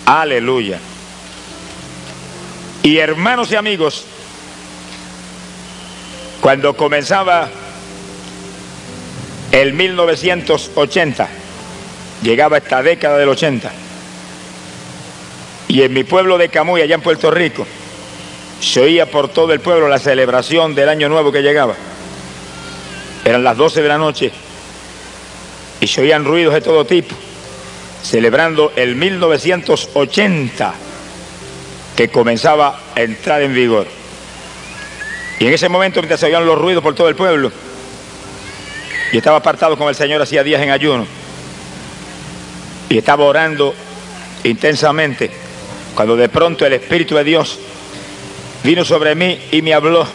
Aleluya. Y hermanos y amigos, cuando comenzaba el 1980, llegaba esta década del 80, y en mi pueblo de Camuy, allá en Puerto Rico, se oía por todo el pueblo la celebración del Año Nuevo que llegaba. Eran las 12 de la noche y se oían ruidos de todo tipo, celebrando el 1980 que comenzaba a entrar en vigor. Y en ese momento, mientras se oían los ruidos por todo el pueblo, y estaba apartado con el Señor hacía días en ayuno, y estaba orando intensamente, cuando de pronto el Espíritu de Dios vino sobre mí y me habló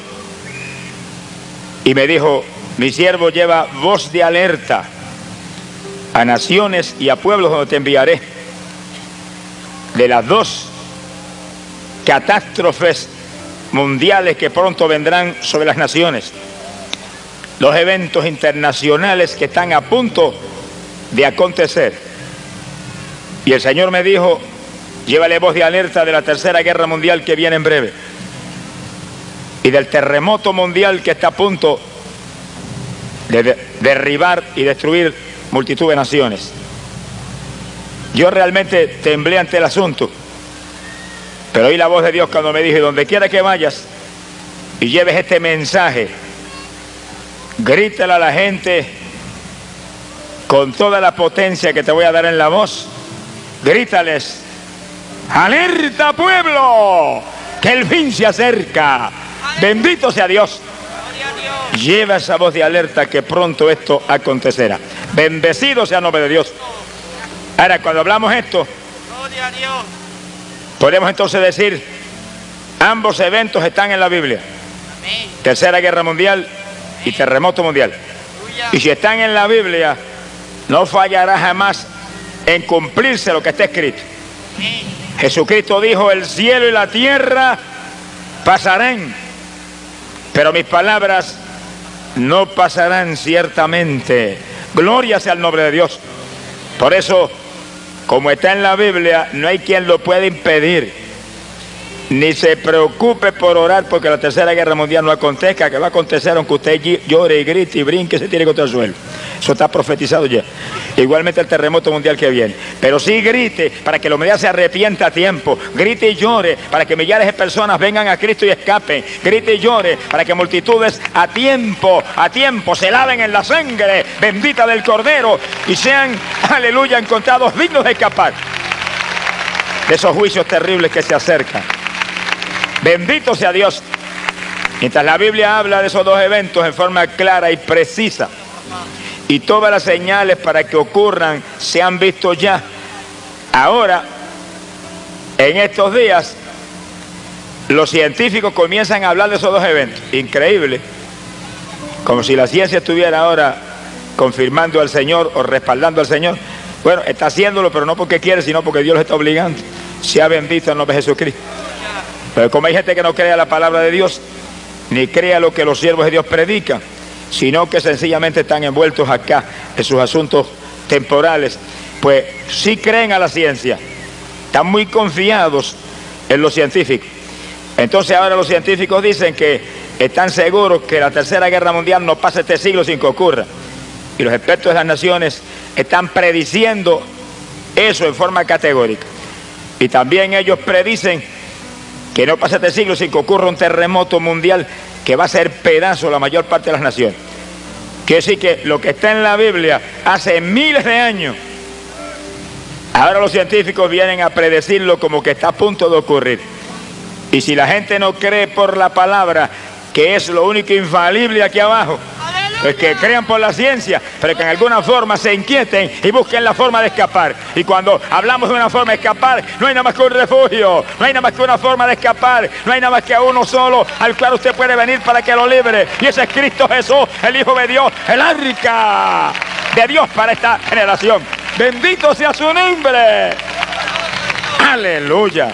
y me dijo: mi siervo lleva voz de alerta a naciones y a pueblos donde te enviaré de las dos catástrofes mundiales que pronto vendrán sobre las naciones, los eventos internacionales que están a punto de acontecer. Y el Señor me dijo: llévale voz de alerta de la tercera guerra mundial que viene en breve y del terremoto mundial que está a punto de derribar y destruir multitud de naciones. Yo realmente temblé ante el asunto, pero oí la voz de Dios cuando me dijo: donde quiera que vayas y lleves este mensaje, grítale a la gente con toda la potencia que te voy a dar en la voz. Grítales: ¡alerta, pueblo! ¡Que el fin se acerca! ¡Bendito sea Dios! Lleva esa voz de alerta que pronto esto acontecerá. Bendecido sea el nombre de Dios. Ahora, cuando hablamos esto, podemos entonces decir: ambos eventos están en la Biblia. Tercera Guerra Mundial y terremoto mundial. Y si están en la Biblia, no fallará jamás en cumplirse lo que está escrito. Jesucristo dijo: el cielo y la tierra pasarán, pero mis palabras no pasarán ciertamente. Gloria sea el nombre de Dios. Por eso, como está en la Biblia, no hay quien lo pueda impedir. Ni se preocupe por orar porque la tercera guerra mundial no acontezca, que va a acontecer aunque usted llore y grite y brinque, se tire contra el suelo. Eso está profetizado ya. Igualmente el terremoto mundial que viene. Pero sí grite para que la humanidad se arrepienta a tiempo. Grite y llore para que millares de personas vengan a Cristo y escapen. Grite y llore para que multitudes a tiempo se laven en la sangre bendita del Cordero y sean, aleluya, encontrados dignos de escapar de esos juicios terribles que se acercan. Bendito sea Dios. Mientras la Biblia habla de esos dos eventos en forma clara y precisa, y todas las señales para que ocurran se han visto ya. Ahora, en estos días, los científicos comienzan a hablar de esos dos eventos. Increíble. Como si la ciencia estuviera ahora confirmando al Señor o respaldando al Señor. Bueno, está haciéndolo, pero no porque quiere, sino porque Dios los está obligando. Sea bendito el nombre de Jesucristo. Pero como hay gente que no crea la palabra de Dios, ni crea lo que los siervos de Dios predican, sino que sencillamente están envueltos acá en sus asuntos temporales, pues sí creen a la ciencia, están muy confiados en los científicos. Entonces ahora los científicos dicen que están seguros que la tercera guerra mundial no pasa este siglo sin que ocurra. Y los expertos de las naciones están prediciendo eso en forma categórica. Y también ellos predicen que no pasa este siglo sin que ocurra un terremoto mundial que va a hacer pedazo la mayor parte de las naciones. Quiere decir que lo que está en la Biblia hace miles de años, ahora los científicos vienen a predecirlo como que está a punto de ocurrir. Y si la gente no cree por la palabra, que es lo único infalible aquí abajo, pues que crean por la ciencia, pero que en alguna forma se inquieten y busquen la forma de escapar. Y cuando hablamos de una forma de escapar, no hay nada más que un refugio, no hay nada más que una forma de escapar, no hay nada más que uno solo al cual usted puede venir para que lo libre. Y ese es Cristo Jesús, el Hijo de Dios, el arca de Dios para esta generación. Bendito sea su nombre. Aleluya.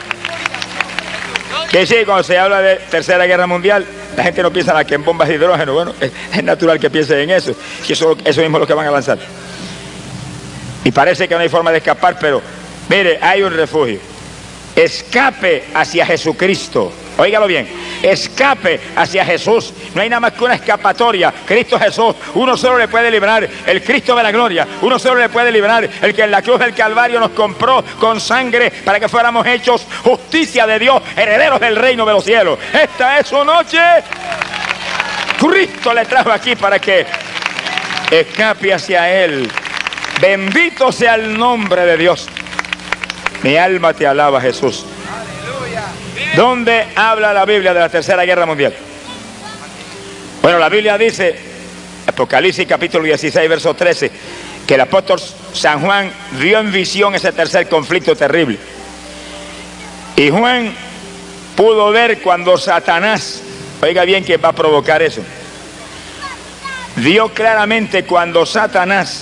Que sí, cuando se habla de tercera guerra mundial, la gente no piensa que en bombas de hidrógeno. Bueno, es natural que piensen en eso. Y eso mismo es lo que van a lanzar. Y parece que no hay forma de escapar, pero mire, hay un refugio. escape hacia Jesucristo. Óigalo bien, escape hacia Jesús. No hay nada más que una escapatoria, Cristo Jesús. Uno solo le puede librar, el Cristo de la gloria. Uno solo le puede librar, el que en la cruz del Calvario nos compró con sangre para que fuéramos hechos justicia de Dios, herederos del reino de los cielos. Esta es su noche. Cristo le trajo aquí para que escape hacia Él. Bendito sea el nombre de Dios. Mi alma te alaba, Jesús. ¿Dónde habla la Biblia de la Tercera Guerra Mundial? Bueno, la Biblia dice, Apocalipsis capítulo 16, verso 13, que el apóstol San Juan vio en visión ese tercer conflicto terrible. Y Juan pudo ver cuando Satanás, oiga bien que va a provocar eso, vio claramente cuando Satanás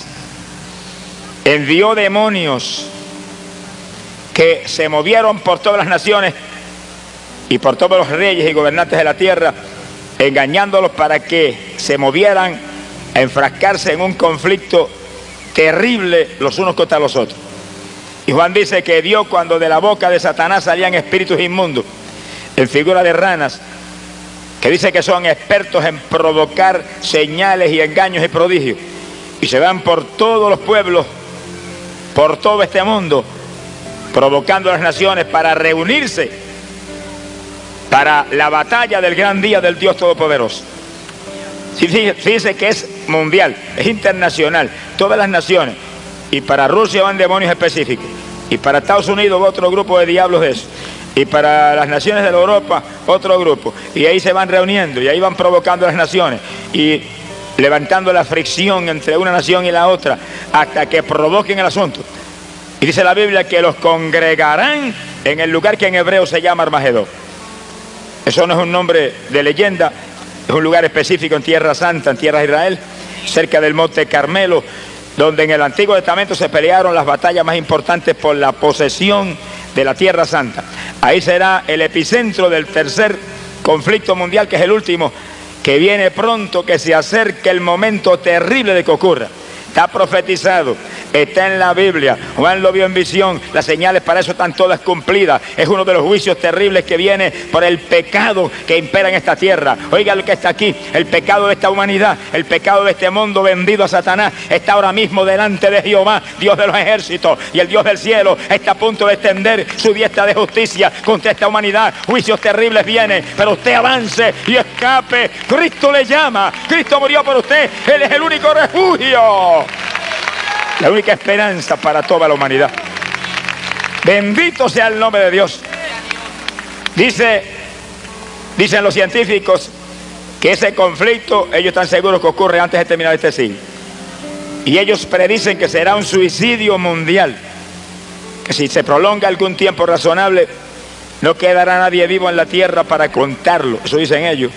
envió demonios que se movieron por todas las naciones y por todos los reyes y gobernantes de la tierra, engañándolos para que se movieran a enfrascarse en un conflicto terrible los unos contra los otros. Y Juan dice que vio cuando de la boca de Satanás salían espíritus inmundos en figura de ranas, que dice que son expertos en provocar señales y engaños y prodigios, y se van por todos los pueblos, por todo este mundo, provocando a las naciones para reunirse para la batalla del gran día del Dios Todopoderoso. Fíjese que es mundial, es internacional, todas las naciones. Y para Rusia van demonios específicos, y para Estados Unidos otro grupo de diablos de eso, y para las naciones de Europa otro grupo, y ahí se van reuniendo, y ahí van provocando a las naciones, y levantando la fricción entre una nación y la otra, hasta que provoquen el asunto. Y dice la Biblia que los congregarán en el lugar que en hebreo se llama Armagedón. Eso no es un nombre de leyenda, es un lugar específico en Tierra Santa, en Tierra de Israel, cerca del Monte Carmelo, donde en el Antiguo Testamento se pelearon las batallas más importantes por la posesión de la Tierra Santa. Ahí será el epicentro del tercer conflicto mundial, que es el último, que viene pronto, que se acerca el momento terrible de que ocurra. Está profetizado, está en la Biblia. Juan lo vio en visión, las señales para eso están todas cumplidas. Es uno de los juicios terribles que viene por el pecado que impera en esta tierra. Oiga lo que está aquí, el pecado de esta humanidad, el pecado de este mundo vendido a Satanás, está ahora mismo delante de Jehová, Dios de los ejércitos, y el Dios del cielo está a punto de extender su diestra de justicia contra esta humanidad. Juicios terribles vienen, pero usted avance y escape. Cristo le llama, Cristo murió por usted, Él es el único refugio, la única esperanza para toda la humanidad. Bendito sea el nombre de Dios. Dicen los científicos que ese conflicto, ellos están seguros que ocurre antes de terminar este siglo. Y ellos predicen que será un suicidio mundial, que si se prolonga algún tiempo razonable, no quedará nadie vivo en la tierra para contarlo. Eso dicen ellos.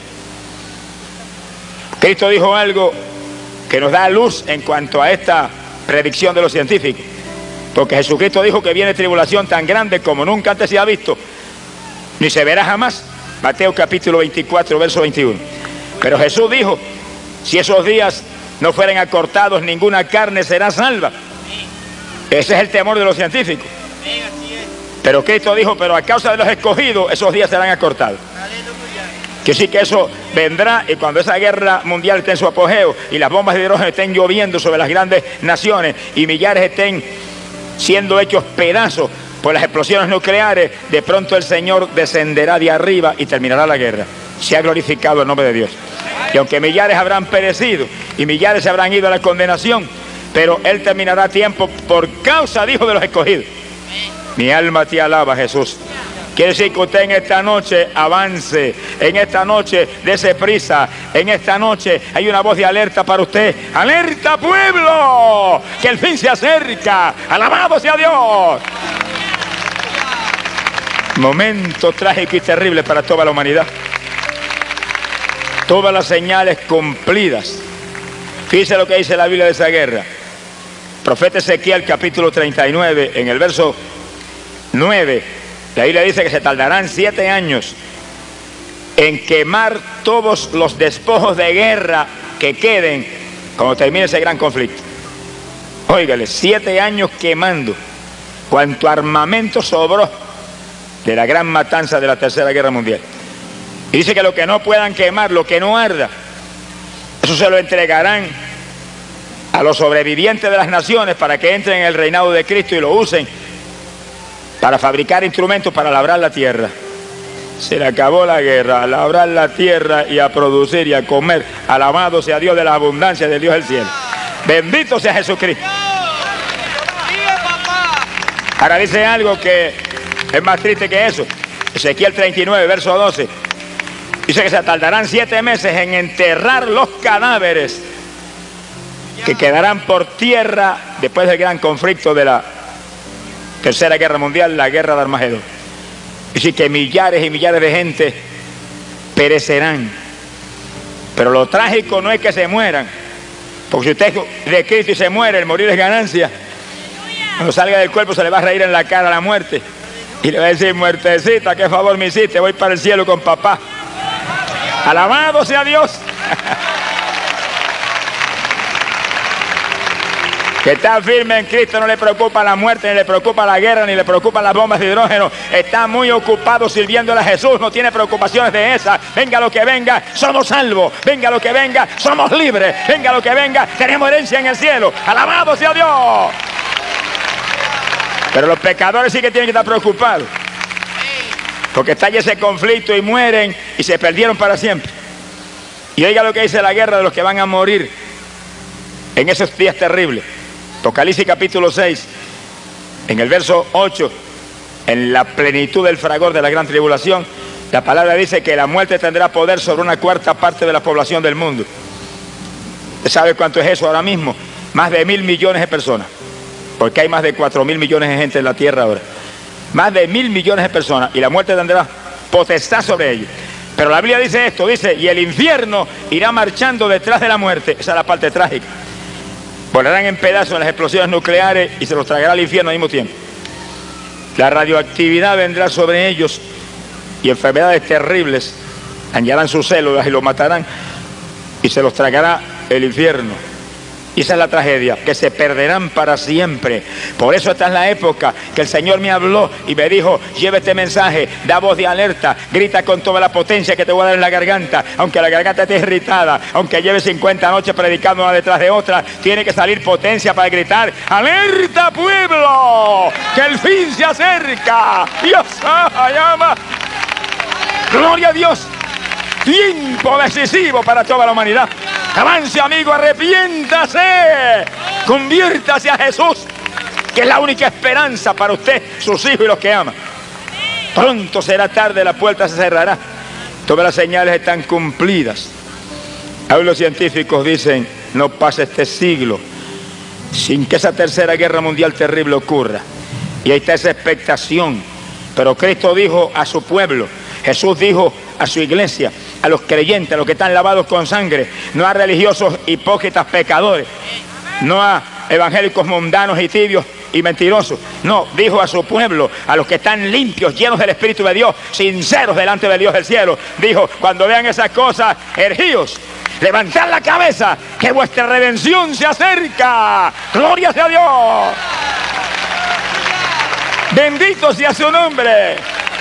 Cristo dijo algo que nos da luz en cuanto a esta predicción de los científicos, porque Jesucristo dijo que viene tribulación tan grande como nunca antes se ha visto, ni se verá jamás. Mateo capítulo 24, verso 21. Pero Jesús dijo, si esos días no fueren acortados, ninguna carne será salva. Ese es el temor de los científicos. Pero Cristo dijo, pero a causa de los escogidos, esos días serán acortados. Que sí, que eso vendrá, y cuando esa guerra mundial esté en su apogeo y las bombas de hidrógeno estén lloviendo sobre las grandes naciones y millares estén siendo hechos pedazos por las explosiones nucleares, de pronto el Señor descenderá de arriba y terminará la guerra. Se ha glorificado el nombre de Dios. Y aunque millares habrán perecido y millares se habrán ido a la condenación, pero Él terminará a tiempo por causa, dijo, de los escogidos. Mi alma te alaba, Jesús. Quiere decir que usted en esta noche avance, en esta noche dése prisa, en esta noche hay una voz de alerta para usted. ¡Alerta, pueblo! ¡Que el fin se acerca! ¡Alabado sea Dios! Momento trágico y terrible para toda la humanidad. Todas las señales cumplidas. Fíjese lo que dice la Biblia de esa guerra. Profeta Ezequiel capítulo 39, en el verso 9. La Biblia dice que se tardarán 7 años en quemar todos los despojos de guerra que queden cuando termine ese gran conflicto. Óigale, 7 años quemando cuanto armamento sobró de la gran matanza de la Tercera Guerra Mundial. Y dice que lo que no puedan quemar, lo que no arda, eso se lo entregarán a los sobrevivientes de las naciones para que entren en el reinado de Cristo y lo usen para fabricar instrumentos para labrar la tierra. Se le acabó la guerra, a labrar la tierra y a producir y a comer. Alabado sea Dios de la abundancia del Dios del cielo. Bendito sea Jesucristo. Ahora dice algo que es más triste que eso. Ezequiel 39, verso 12. Dice que se tardarán 7 meses en enterrar los cadáveres que quedarán por tierra después del gran conflicto de la Tercera Guerra Mundial, la guerra de Armagedón. Dice que millares y millares de gente perecerán. Pero lo trágico no es que se mueran, porque si usted es de Cristo y se muere, el morir es ganancia. Cuando salga del cuerpo se le va a reír en la cara a la muerte y le va a decir: muertecita, qué favor me hiciste, voy para el cielo con papá. Alabado sea Dios. Que está firme en Cristo, no le preocupa la muerte, ni le preocupa la guerra, ni le preocupa las bombas de hidrógeno. Está muy ocupado sirviéndole a Jesús, no tiene preocupaciones de esas. Venga lo que venga, somos salvos. Venga lo que venga, somos libres. Venga lo que venga, tenemos herencia en el cielo. Alabado sea Dios. Pero los pecadores sí que tienen que estar preocupados, porque está ese conflicto y mueren y se perdieron para siempre. Y oiga lo que dice la guerra de los que van a morir en esos días terribles. Apocalipsis capítulo 6, en el verso 8, en la plenitud del fragor de la gran tribulación, la palabra dice que la muerte tendrá poder sobre una cuarta parte de la población del mundo. ¿Usted sabe cuánto es eso ahora mismo? Más de 1.000 millones de personas, porque hay más de 4.000 millones de gente en la tierra ahora. Más de 1.000 millones de personas, y la muerte tendrá potestad sobre ellos. Pero la Biblia dice esto, dice: y el infierno irá marchando detrás de la muerte. Esa es la parte trágica. Volarán en pedazos en las explosiones nucleares y se los tragará al infierno al mismo tiempo. La radioactividad vendrá sobre ellos y enfermedades terribles dañarán sus células y los matarán y se los tragará el infierno. Y esa es la tragedia, que se perderán para siempre. Por eso esta es la época que el Señor me habló y me dijo: lleva este mensaje, da voz de alerta, grita con toda la potencia que te voy a dar en la garganta. Aunque la garganta esté irritada, aunque lleve 50 noches predicando una detrás de otra, tiene que salir potencia para gritar: ¡alerta, pueblo! ¡Que el fin se acerca! ¡Dios llama! ¡Gloria a Dios! Tiempo decisivo para toda la humanidad. Avance, amigo, arrepiéntase, conviértase a Jesús, que es la única esperanza para usted, sus hijos y los que aman. Pronto será tarde, la puerta se cerrará. Todas las señales están cumplidas. Aún los científicos dicen: no pasa este siglo sin que esa tercera guerra mundial terrible ocurra. Y ahí está esa expectación. Pero Cristo dijo a su pueblo, Jesús dijo a su iglesia, a los creyentes, a los que están lavados con sangre, no a religiosos hipócritas pecadores, no a evangélicos mundanos y tibios y mentirosos. No, dijo a su pueblo, a los que están limpios, llenos del Espíritu de Dios, sinceros delante del Dios del cielo. Dijo: cuando vean esas cosas, ergíos, levantad la cabeza, que vuestra redención se acerca. Gloria sea a Dios. Bendito sea su nombre.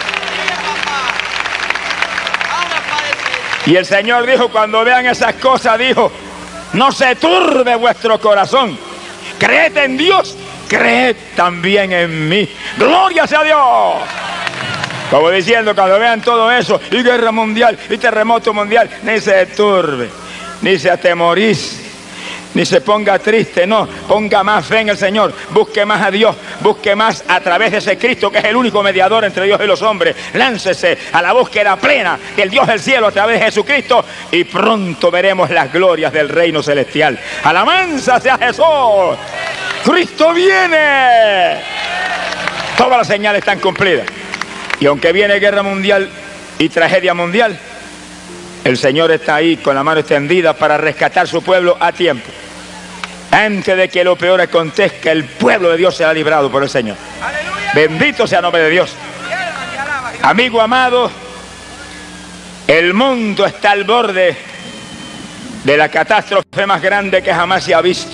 Y el Señor dijo, cuando vean esas cosas, dijo: no se turbe vuestro corazón. Creed en Dios, creed también en mí. Gloria sea a Dios. Como diciendo, cuando vean todo eso, y guerra mundial, y terremoto mundial, ni se turbe, ni se atemorice, ni se ponga triste. No, ponga más fe en el Señor, busque más a Dios, busque más a través de ese Cristo que es el único mediador entre Dios y los hombres. Láncese a la búsqueda plena del Dios del cielo a través de Jesucristo y pronto veremos las glorias del reino celestial. Alabanza sea Jesús. Cristo viene. Todas las señales están cumplidas. Y aunque viene guerra mundial y tragedia mundial, el Señor está ahí con la mano extendida para rescatar su pueblo a tiempo. Antes de que lo peor acontezca, el pueblo de Dios será librado por el Señor. ¡Aleluya! Bendito sea el nombre de Dios. Amigo amado, el mundo está al borde de la catástrofe más grande que jamás se ha visto.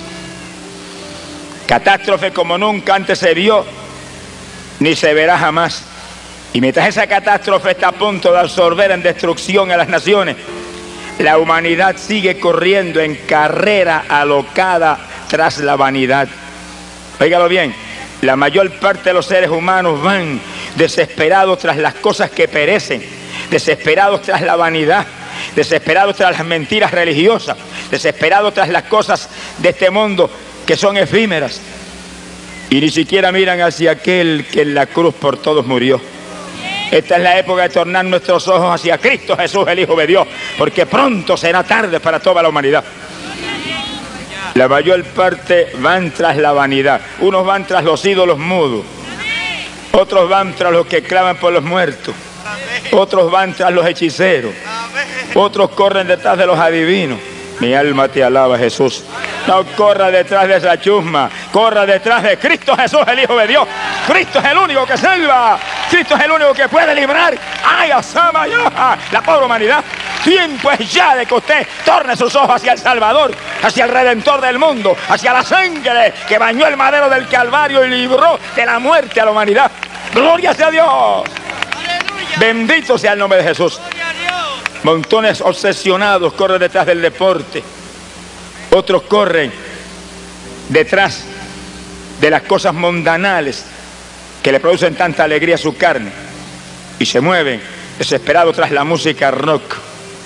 Catástrofe como nunca antes se vio, ni se verá jamás. Y mientras esa catástrofe está a punto de absorber en destrucción a las naciones, la humanidad sigue corriendo en carrera alocada tras la vanidad. Óigalo bien, la mayor parte de los seres humanos van desesperados tras las cosas que perecen, desesperados tras la vanidad, desesperados tras las mentiras religiosas, desesperados tras las cosas de este mundo que son efímeras. Y ni siquiera miran hacia aquel que en la cruz por todos murió. Esta es la época de tornar nuestros ojos hacia Cristo Jesús, el Hijo de Dios, porque pronto será tarde para toda la humanidad. La mayor parte van tras la vanidad. Unos van tras los ídolos mudos, otros van tras los que claman por los muertos, otros van tras los hechiceros, otros corren detrás de los adivinos. Mi alma te alaba, Jesús. No corra detrás de esa chusma, corra detrás de Cristo Jesús, el Hijo de Dios. Cristo es el único que salva, Cristo es el único que puede librar. ¡Ay, Asama, la pobre humanidad! Tiempo es ya de que usted torne sus ojos hacia el Salvador, hacia el Redentor del mundo, hacia la sangre que bañó el madero del Calvario y libró de la muerte a la humanidad. ¡Gloria sea a Dios! ¡Aleluya! Bendito sea el nombre de Jesús. Montones obsesionados corren detrás del deporte. Otros corren detrás de las cosas mundanales que le producen tanta alegría a su carne. Y se mueven desesperados tras la música rock,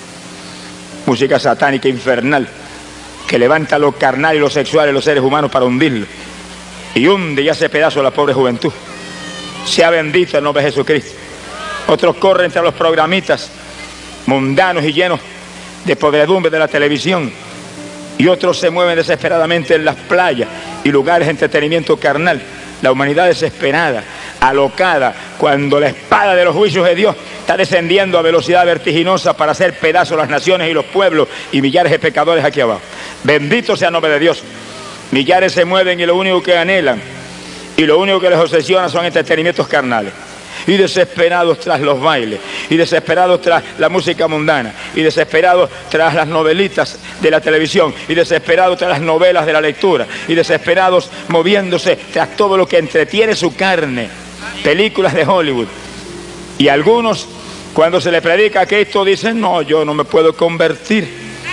música satánica infernal, que levanta lo carnal y lo sexual de los seres humanos para hundirlo. Y hunde y hace pedazo a la pobre juventud. Sea bendito el nombre de Jesucristo. Otros corren tras los programitas mundanos y llenos de podredumbre de la televisión, y otros se mueven desesperadamente en las playas y lugares de entretenimiento carnal. La humanidad desesperada, alocada, cuando la espada de los juicios de Dios está descendiendo a velocidad vertiginosa para hacer pedazos las naciones y los pueblos y millares de pecadores aquí abajo. Bendito sea el nombre de Dios. Millares se mueven y lo único que anhelan y lo único que les obsesiona son entretenimientos carnales. Y desesperados tras los bailes, y desesperados tras la música mundana, y desesperados tras las novelitas de la televisión, y desesperados tras las novelas de la lectura, y desesperados moviéndose tras todo lo que entretiene su carne, películas de Hollywood. Y algunos, cuando se les predica a Cristo, dicen: no, yo no me puedo convertir.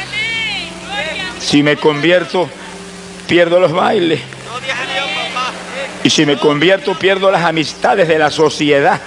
Si me convierto, pierdo los bailes. Y si me convierto, pierdo las amistades de la sociedad.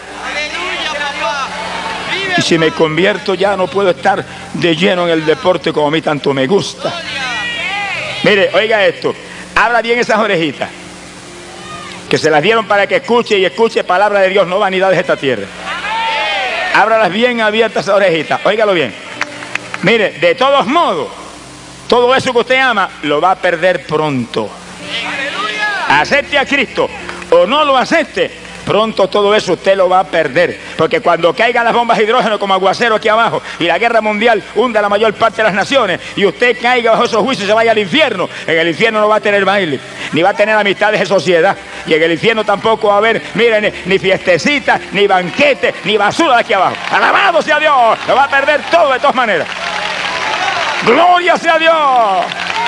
Y si me convierto, ya no puedo estar de lleno en el deporte como a mí tanto me gusta. Mire, oiga esto. Abra bien esas orejitas, que se las dieron para que escuche y escuche palabra de Dios, no vanidades de esta tierra. Ábralas bien abiertas esas orejitas. Óigalo bien. Mire, de todos modos, todo eso que usted ama, lo va a perder pronto. Acepte a Cristo o no lo acepte, pronto todo eso usted lo va a perder. Porque cuando caigan las bombas de hidrógeno como aguacero aquí abajo y la guerra mundial hunda la mayor parte de las naciones y usted caiga bajo esos juicios y se vaya al infierno, en el infierno no va a tener baile, ni va a tener amistades de sociedad. Y en el infierno tampoco va a haber, miren, ni fiestecitas, ni banquetes, ni basura de aquí abajo. Alabado sea Dios, lo va a perder todo de todas maneras. Gloria sea Dios.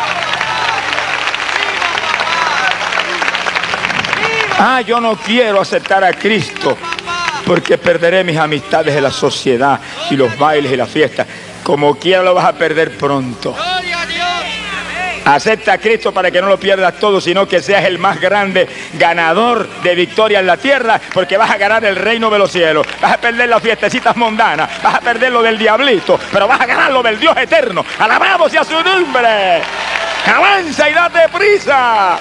Yo no quiero aceptar a Cristo porque perderé mis amistades de la sociedad y los bailes y las fiestas. Como quiera lo vas a perder pronto. Acepta a Cristo para que no lo pierdas todo, sino que seas el más grande ganador de victoria en la tierra, porque vas a ganar el reino de los cielos. Vas a perder las fiestecitas mundanas, vas a perder lo del diablito, pero vas a ganar lo del Dios eterno. Alabado sea su nombre. Avanza y date prisa,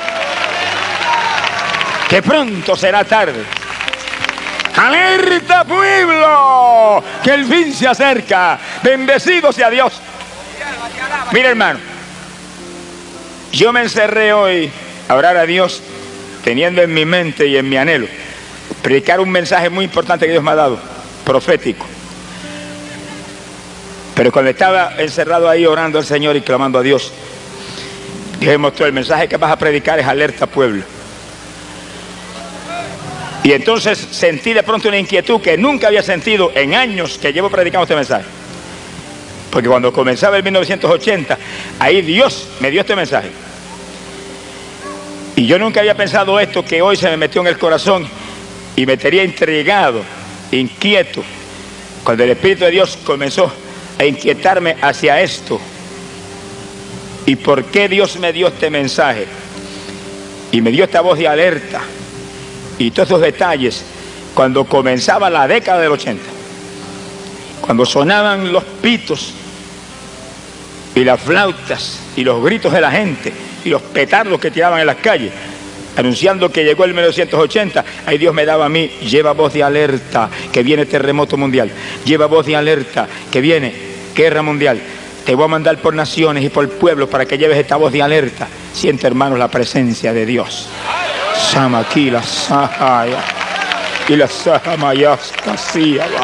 que pronto será tarde. ¡Alerta, pueblo! Que el fin se acerca. Bendecido sea Dios. Mira, hermano, yo me encerré hoy a orar a Dios, teniendo en mi mente y en mi anhelo predicar un mensaje muy importante que Dios me ha dado, profético. Pero cuando estaba encerrado ahí orando al Señor y clamando a Dios, Dios me mostró: el mensaje que vas a predicar es alerta, pueblo. Y entonces sentí de pronto una inquietud que nunca había sentido en años que llevo predicando este mensaje. Porque cuando comenzaba en 1980, ahí Dios me dio este mensaje. Y yo nunca había pensado esto, que hoy se me metió en el corazón y me tenía intrigado inquieto, cuando el Espíritu de Dios comenzó a inquietarme hacia esto. ¿Y por qué Dios me dio este mensaje? Y me dio esta voz de alerta y todos esos detalles cuando comenzaba la década del 80, cuando sonaban los pitos y las flautas y los gritos de la gente y los petardos que tiraban en las calles anunciando que llegó el 1980. Ahí Dios me daba a mí: lleva voz de alerta, que viene terremoto mundial, lleva voz de alerta, que viene guerra mundial, te voy a mandar por naciones y por pueblos para que lleves esta voz de alerta. Siente, hermanos, la presencia de Dios. Samakila Sahaya y la Sahamayasta Siaba.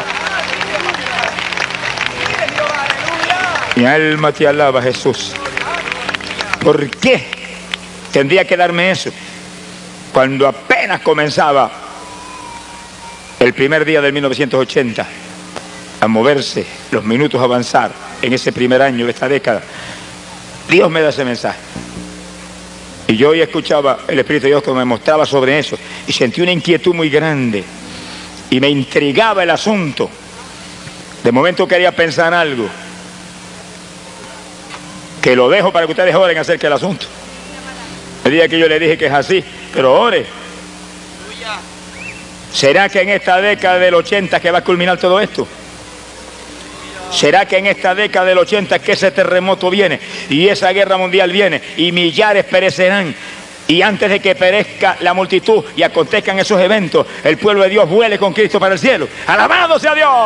Mi alma te alaba, Jesús. ¿Por qué tendría que darme eso? Cuando apenas comenzaba el primer día del 1980 a moverse, los minutos a avanzar en ese primer año de esta década, Dios me da ese mensaje. Y yo hoy escuchaba el Espíritu de Dios que me mostraba sobre eso y sentí una inquietud muy grande y me intrigaba el asunto. De momento quería pensar algo, que lo dejo para que ustedes oren acerca del asunto. El día que yo le dije que es así, pero ore. ¿Será que en esta década del 80 que va a culminar todo esto? ¿Será que en esta década del 80 que ese terremoto viene y esa guerra mundial viene y millares perecerán? Y antes de que perezca la multitud y acontezcan esos eventos, el pueblo de Dios vuele con Cristo para el cielo. ¡Alabado sea Dios!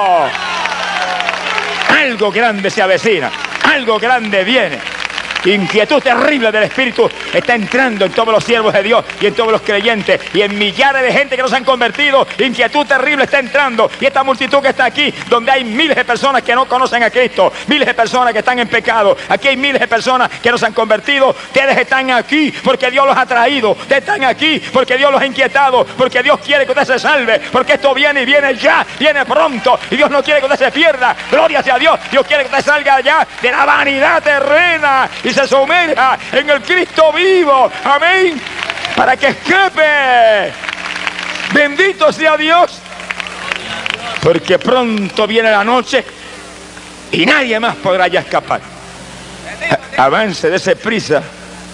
Algo grande se avecina, algo grande viene. Inquietud terrible del Espíritu está entrando en todos los siervos de Dios y en todos los creyentes y en millares de gente que no se han convertido. Inquietud terrible está entrando, y esta multitud que está aquí, donde hay miles de personas que no conocen a Cristo, miles de personas que están en pecado, aquí hay miles de personas que no se han convertido. Ustedes están aquí porque Dios los ha traído, ustedes están aquí porque Dios los ha inquietado, porque Dios quiere que usted se salve, porque esto viene y viene ya, viene pronto, y Dios no quiere que usted se pierda. Gloria sea a Dios. Dios quiere que usted salga ya de la vanidad terrena y se sumerja en el Cristo vivo, amén, para que escape. Bendito sea Dios, porque pronto viene la noche y nadie más podrá ya escapar. Avance, dése prisa,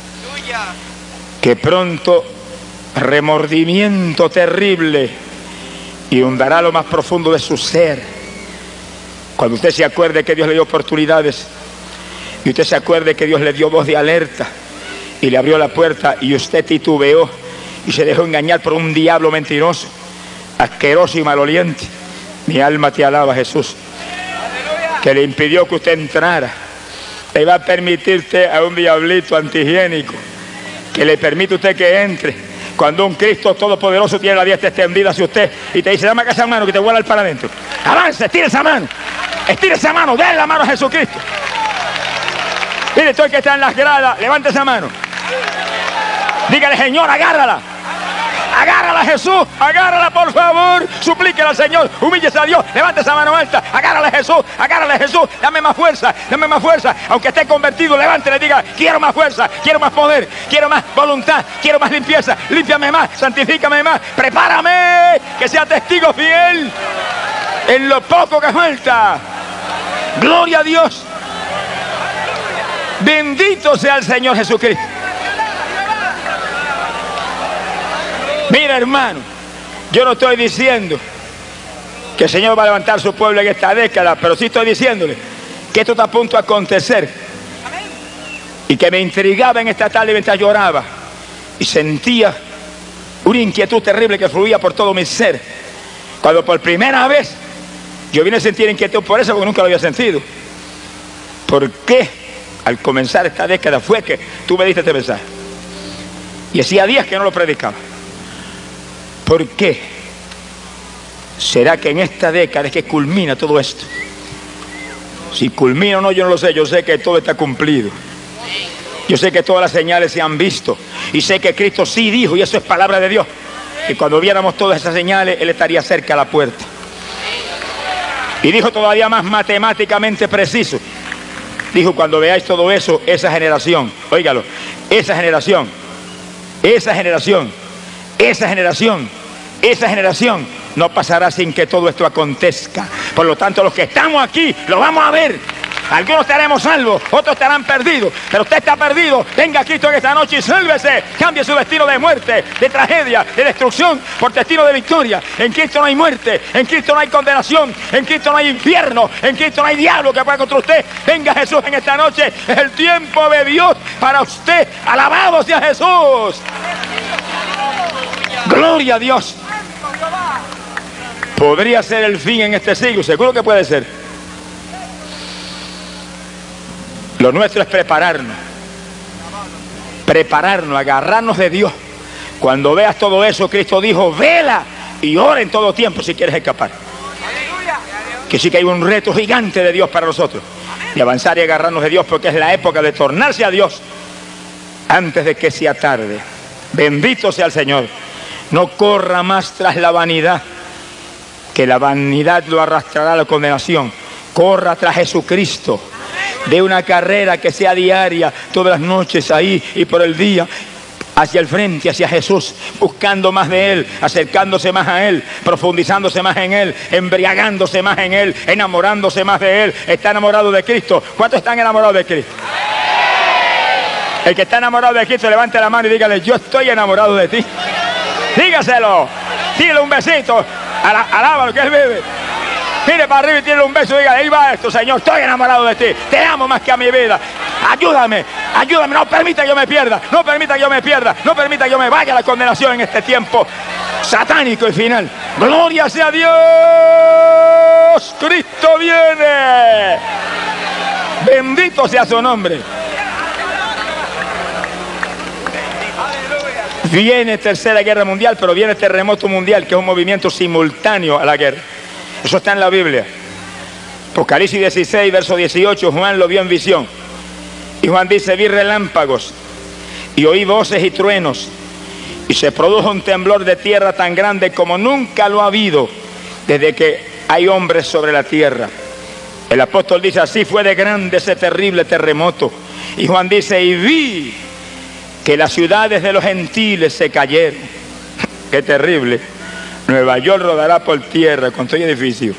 que pronto remordimiento terrible inundará lo más profundo de su ser. Cuando usted se acuerde que Dios le dio oportunidades y usted se acuerde que Dios le dio voz de alerta y le abrió la puerta y usted titubeó y se dejó engañar por un diablo mentiroso, asqueroso y maloliente. Mi alma te alaba, Jesús, que le impidió que usted entrara. Le va a permitirte a un diablito antihigiénico que le permite a usted que entre, cuando un Cristo todopoderoso tiene la diestra extendida hacia usted y te dice: dame acá esa mano que te voy a dar para adentro. Avance, estire esa mano, den la mano a Jesucristo. Mire, todo el que está en las gradas, levante esa mano. Dígale: Señor, agárrala. Agárrala, Jesús, agárrala, por favor. Suplíquela al Señor, humíllese a Dios, levante esa mano alta. Agárrala, Jesús, dame más fuerza, dame más fuerza. Aunque esté convertido, levántele, diga: quiero más fuerza, quiero más poder, quiero más voluntad, quiero más limpieza. Límpiame más, santifícame más, prepárame, que sea testigo fiel en lo poco que falta. Gloria a Dios. Bendito sea el Señor Jesucristo. Mira, hermano, yo no estoy diciendo que el Señor va a levantar su pueblo en esta década, pero sí estoy diciéndole que esto está a punto de acontecer y que me intrigaba en esta tarde mientras lloraba y sentía una inquietud terrible que fluía por todo mi ser, cuando por primera vez yo vine a sentir inquietud por eso, porque nunca lo había sentido. ¿Por qué al comenzar esta década fue que tú me diste este mensaje? Y hacía días que no lo predicaba. ¿Por qué será que en esta década es que culmina todo esto? Si culmina o no, yo no lo sé. Yo sé que todo está cumplido. Yo sé que todas las señales se han visto. Y sé que Cristo sí dijo, y eso es palabra de Dios, que cuando viéramos todas esas señales, Él estaría cerca a la puerta. Y dijo todavía más matemáticamente preciso. Dijo: cuando veáis todo eso, esa generación, óigalo, esa generación no pasará sin que todo esto acontezca. Por lo tanto, los que estamos aquí lo vamos a ver. Algunos estaremos salvos, otros estarán perdidos. Pero usted está perdido, venga a Cristo en esta noche y sálvese. Cambie su destino de muerte, de tragedia, de destrucción, por destino de victoria. En Cristo no hay muerte, en Cristo no hay condenación, en Cristo no hay infierno, en Cristo no hay diablo que pueda contra usted. Venga Jesús en esta noche, es el tiempo de Dios para usted. Alabado sea Jesús. Gloria a Dios. Podría ser el fin en este siglo, seguro que puede ser. Lo nuestro es prepararnos, agarrarnos de Dios. Cuando veas todo eso, Cristo dijo, vela y ora en todo tiempo si quieres escapar. Que sí que hay un reto gigante de Dios para nosotros, de avanzar y agarrarnos de Dios, porque es la época de tornarse a Dios antes de que sea tarde. Bendito sea el Señor. No corra más tras la vanidad, que la vanidad lo arrastrará a la condenación. Corra tras Jesucristo. De una carrera que sea diaria, todas las noches ahí y por el día, hacia el frente, hacia Jesús, buscando más de Él, acercándose más a Él, profundizándose más en Él, embriagándose más en Él, enamorándose más de Él. ¿Está enamorado de Cristo? ¿Cuántos están enamorados de Cristo? El que está enamorado de Cristo, levante la mano y dígale, yo estoy enamorado de ti. Dígaselo, dile un besito, alábalo que Él vive. Mire para arriba y tírale un beso y diga, ahí va esto, Señor, estoy enamorado de ti, te amo más que a mi vida. Ayúdame, no permita que yo me pierda, no permita que yo me vaya a la condenación en este tiempo satánico y final. Gloria sea a Dios, Cristo viene. Bendito sea su nombre. Viene tercera guerra mundial, pero viene terremoto mundial, que es un movimiento simultáneo a la guerra. Eso está en la Biblia. Apocalipsis 16, verso 18, Juan lo vio en visión. Y Juan dice, vi relámpagos y oí voces y truenos. Y se produjo un temblor de tierra tan grande como nunca lo ha habido desde que hay hombres sobre la tierra. El apóstol dice, así fue de grande ese terrible terremoto. Y Juan dice, y vi que las ciudades de los gentiles se cayeron. Qué terrible. Nueva York rodará por tierra con todo edificio.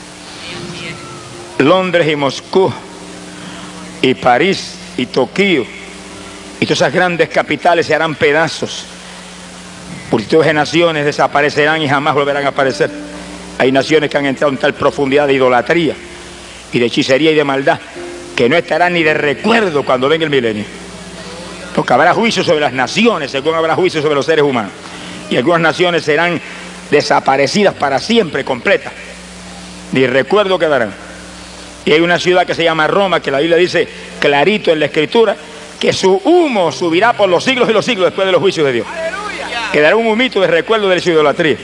Londres y Moscú y París y Tokio y todas esas grandes capitales se harán pedazos. Multitudes de naciones desaparecerán y jamás volverán a aparecer. Hay naciones que han entrado en tal profundidad de idolatría y de hechicería y de maldad que no estarán ni de recuerdo cuando venga el milenio. Porque habrá juicio sobre las naciones, según habrá juicio sobre los seres humanos. Y algunas naciones serán desaparecidas para siempre, completas. Ni recuerdo quedarán. Y hay una ciudad que se llama Roma, que la Biblia dice clarito en la Escritura, que su humo subirá por los siglos y los siglos después de los juicios de Dios. Quedará un humito de recuerdo de su idolatría.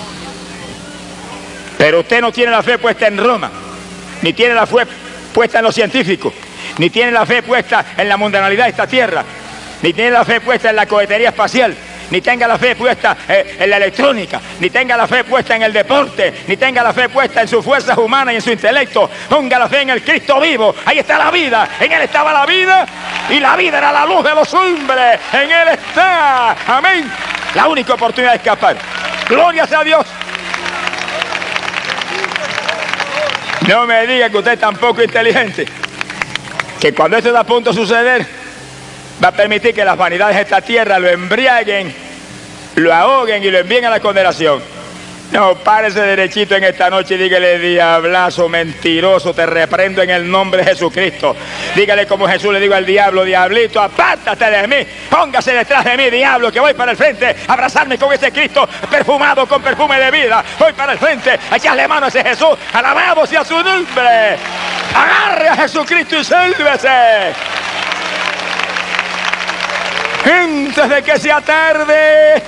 Pero usted no tiene la fe puesta en Roma, ni tiene la fe puesta en los científicos, ni tiene la fe puesta en la mundanalidad de esta tierra, ni tiene la fe puesta en la cohetería espacial, ni tenga la fe puesta en la electrónica, ni tenga la fe puesta en el deporte, ni tenga la fe puesta en sus fuerzas humanas y en su intelecto. Ponga la fe en el Cristo vivo. Ahí está la vida, en Él estaba la vida y la vida era la luz de los hombres. En Él está, amén, la única oportunidad de escapar. Gloria sea a Dios. No me diga que usted es tan poco inteligente, que cuando esto está a punto de suceder, va a permitir que las vanidades de esta tierra lo embriaguen, lo ahoguen y lo envíen a la condenación. No, párese derechito en esta noche y dígale, diablazo, mentiroso, te reprendo en el nombre de Jesucristo. Dígale como Jesús le dijo al diablo, diablito, apártate de mí, póngase detrás de mí, diablo, que voy para el frente a abrazarme con ese Cristo perfumado con perfume de vida. Voy para el frente a echarle mano a ese Jesús, alabado sea su nombre. Agarre a Jesucristo y sálvese antes de que sea tarde.